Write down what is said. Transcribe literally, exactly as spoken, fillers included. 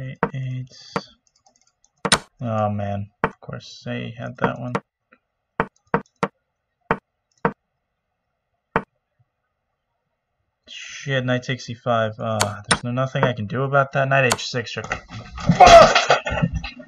three eights. Oh man, of course they had that one. Shit, knight takes c five. Uh, there's no nothing I can do about that. Knight h six. Fuck!